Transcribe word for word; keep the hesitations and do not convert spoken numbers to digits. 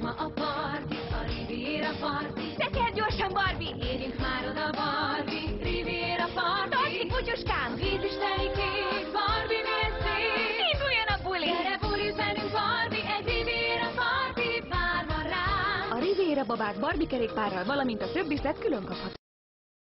ma a parti, a Riviera parti. Teker gyorsan, Barbie! Érjünk már oda, Barbie, Riviera parti. Tartsd ki, kutyuskám! Víz is telik kék, Barbie, milyen szép. Induljon a buli! Gyere, buliz velünk, Barbie, egy Riviera parti várva ránk. A Riviera babák Barbie kerékpárral, valamint a többi szett külön kapható.